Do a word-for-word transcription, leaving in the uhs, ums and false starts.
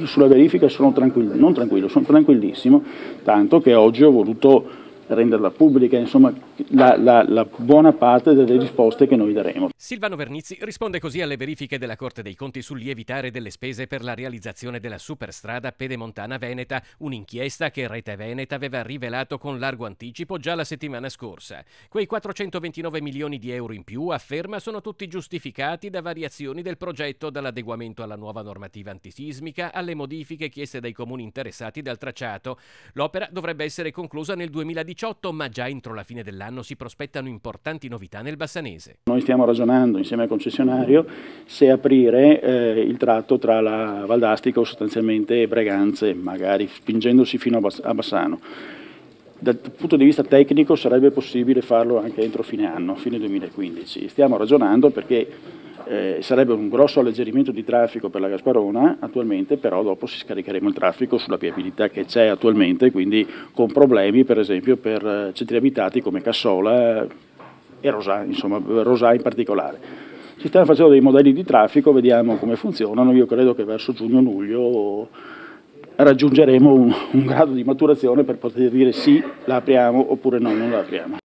sulla verifica sono tranquillo, non tranquillo, sono tranquillissimo, tanto che oggi ho voluto renderla pubblica, insomma, la, la, la buona parte delle risposte che noi daremo. Silvano Vernizzi risponde così alle verifiche della Corte dei Conti sul lievitare delle spese per la realizzazione della superstrada Pedemontana Veneta, un'inchiesta che Rete Veneta aveva rivelato con largo anticipo già la settimana scorsa. Quei quattrocentoventinove milioni di euro in più, afferma, sono tutti giustificati da variazioni del progetto, dall'adeguamento alla nuova normativa antisismica alle modifiche chieste dai comuni interessati dal tracciato. L'opera dovrebbe essere conclusa nel duemiladiciotto, ma già entro la fine dell'anno si prospettano importanti novità nel Bassanese. Noi stiamo ragionando insieme al concessionario se aprire eh, il tratto tra la Valdastico sostanzialmente e Breganze, magari spingendosi fino a, Bass a Bassano. Dal punto di vista tecnico sarebbe possibile farlo anche entro fine anno, fine duemilaquindici. Stiamo ragionando perché eh, sarebbe un grosso alleggerimento di traffico per la Gasparona attualmente, però dopo si scaricheremo il traffico sulla viabilità che c'è attualmente, quindi con problemi per esempio per centri abitati come Cassola e Rosà, insomma Rosà in particolare. Si stanno facendo dei modelli di traffico, vediamo come funzionano, io credo che verso giugno-luglio raggiungeremo un, un grado di maturazione per poter dire sì, la apriamo oppure no, non la apriamo.